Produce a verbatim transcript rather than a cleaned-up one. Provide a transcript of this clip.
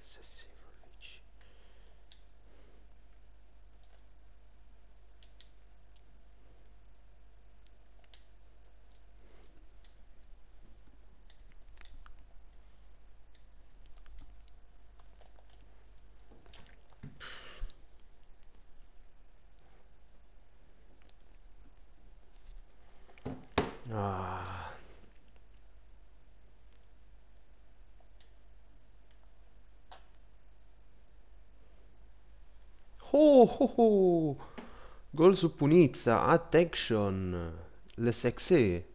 S S forbici. Ah. Oh, oh, oh. Gol su Punizza, attention, le sexy.